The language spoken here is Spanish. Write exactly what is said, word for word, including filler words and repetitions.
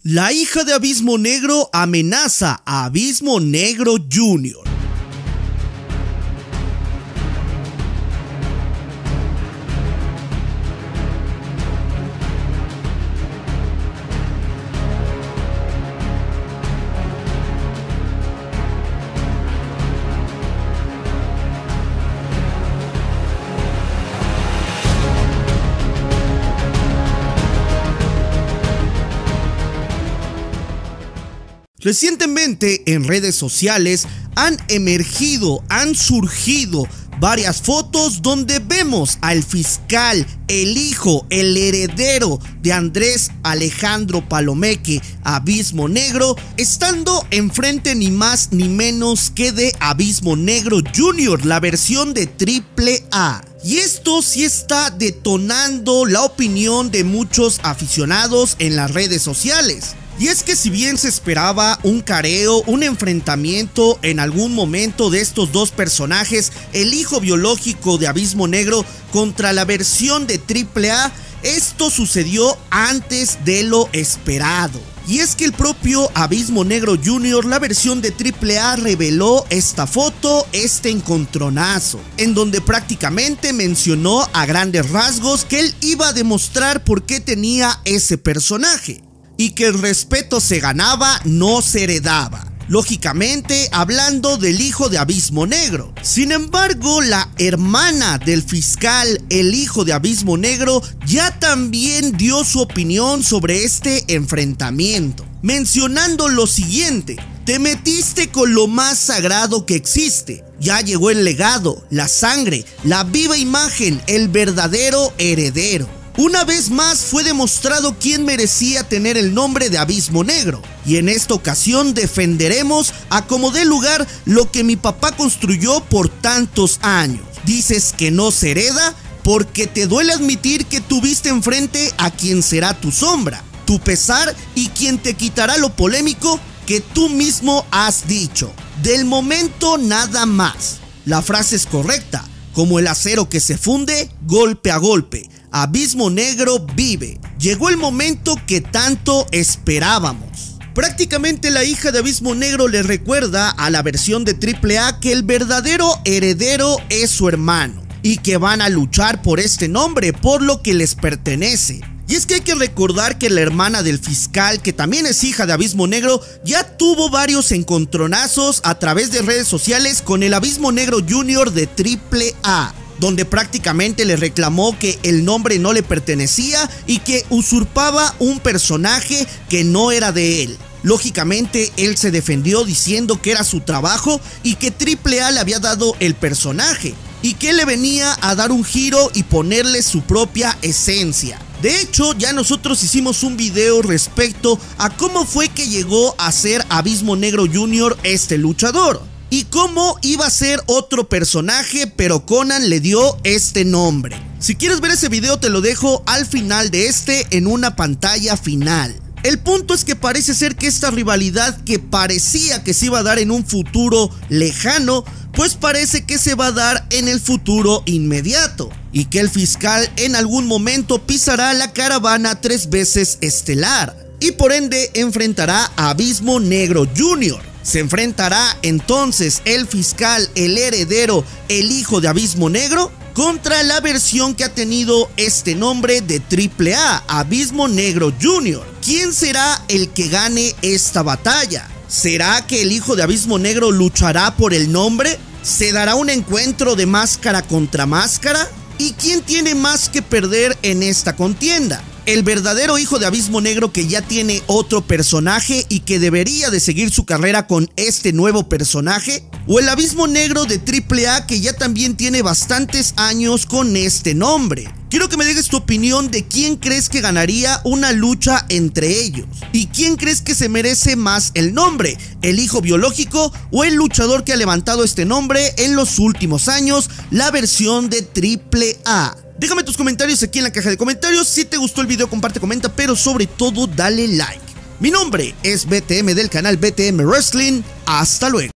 La hija de Abismo Negro amenaza a Abismo Negro junior Recientemente en redes sociales han emergido, han surgido varias fotos donde vemos al fiscal, el hijo, el heredero de Andrés Alejandro Palomeque, Abismo Negro, estando enfrente ni más ni menos que de Abismo Negro junior, la versión de triple A. Y esto sí está detonando la opinión de muchos aficionados en las redes sociales. Y es que si bien se esperaba un careo, un enfrentamiento en algún momento de estos dos personajes, el hijo biológico de Abismo Negro contra la versión de triple A, esto sucedió antes de lo esperado. Y es que el propio Abismo Negro junior, la versión de triple A, reveló esta foto, este encontronazo, en donde prácticamente mencionó a grandes rasgos que él iba a demostrar por qué tenía ese personaje. Y que el respeto se ganaba, no se heredaba. Lógicamente, hablando del hijo de Abismo Negro. Sin embargo, la hermana del fiscal, el hijo de Abismo Negro, ya también dio su opinión sobre este enfrentamiento, mencionando lo siguiente: te metiste con lo más sagrado que existe. Ya llegó el legado, la sangre, la viva imagen, el verdadero heredero. Una vez más fue demostrado quién merecía tener el nombre de Abismo Negro, y en esta ocasión defenderemos a como dé lugar lo que mi papá construyó por tantos años. Dices que no se hereda porque te duele admitir que tuviste enfrente a quien será tu sombra, tu pesar y quien te quitará lo polémico que tú mismo has dicho. Del momento nada más. La frase es correcta, como el acero que se funde golpe a golpe. Abismo Negro vive. Llegó el momento que tanto esperábamos. Prácticamente la hija de Abismo Negro le recuerda a la versión de triple A que el verdadero heredero es su hermano y que van a luchar por este nombre, por lo que les pertenece. Y es que hay que recordar que la hermana del fiscal, que también es hija de Abismo Negro, ya tuvo varios encontronazos a través de redes sociales con el Abismo Negro junior de triple A, donde prácticamente le reclamó que el nombre no le pertenecía y que usurpaba un personaje que no era de él. Lógicamente él se defendió diciendo que era su trabajo y que triple A le había dado el personaje y que le venía a dar un giro y ponerle su propia esencia. De hecho, ya nosotros hicimos un video respecto a cómo fue que llegó a ser Abismo Negro junior este luchador y cómo iba a ser otro personaje, pero Conan le dio este nombre. Si quieres ver ese video te lo dejo al final de este en una pantalla final. El punto es que parece ser que esta rivalidad que parecía que se iba a dar en un futuro lejano, pues parece que se va a dar en el futuro inmediato, y que el fiscal en algún momento pisará la caravana tres veces estelar y por ende enfrentará a Abismo Negro junior. Se enfrentará entonces el fiscal, el heredero, el hijo de Abismo Negro, contra la versión que ha tenido este nombre de triple A, Abismo Negro junior. ¿Quién será el que gane esta batalla? ¿Será que el hijo de Abismo Negro luchará por el nombre? ¿Se dará un encuentro de máscara contra máscara? ¿Y quién tiene más que perder en esta contienda? ¿El verdadero hijo de Abismo Negro, que ya tiene otro personaje y que debería de seguir su carrera con este nuevo personaje? ¿O el Abismo Negro de triple A, que ya también tiene bastantes años con este nombre? Quiero que me dejes tu opinión de quién crees que ganaría una lucha entre ellos. ¿Y quién crees que se merece más el nombre? ¿El hijo biológico o el luchador que ha levantado este nombre en los últimos años, la versión de triple A? Déjame tus comentarios aquí en la caja de comentarios. Si te gustó el video, comparte, comenta, pero sobre todo dale like. Mi nombre es B T M del canal B T M Wrestling. Hasta luego.